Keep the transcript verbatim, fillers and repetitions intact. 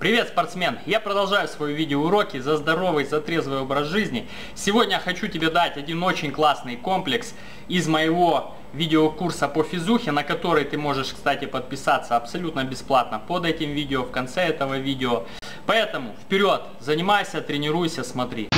Привет, спортсмен! Я продолжаю свои видеоуроки за здоровый, за трезвый образ жизни. Сегодня я хочу тебе дать один очень классный комплекс из моего видеокурса по физухе, на который ты можешь, кстати, подписаться абсолютно бесплатно под этим видео, в конце этого видео. Поэтому вперед, занимайся, тренируйся, смотри.